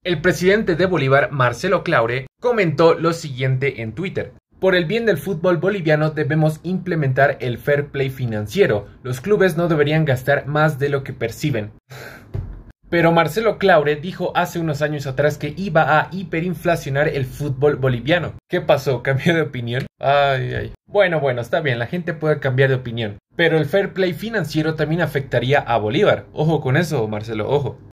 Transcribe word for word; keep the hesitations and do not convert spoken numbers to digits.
El presidente de Bolívar, Marcelo Claure, comentó lo siguiente en Twitter. Por el bien del fútbol boliviano debemos implementar el fair play financiero. Los clubes no deberían gastar más de lo que perciben. Pero Marcelo Claure dijo hace unos años atrás que iba a hiperinflacionar el fútbol boliviano. ¿Qué pasó? ¿Cambió de opinión? Ay, ay. Bueno, bueno, está bien, la gente puede cambiar de opinión. Pero el fair play financiero también afectaría a Bolívar. Ojo con eso, Marcelo, ojo.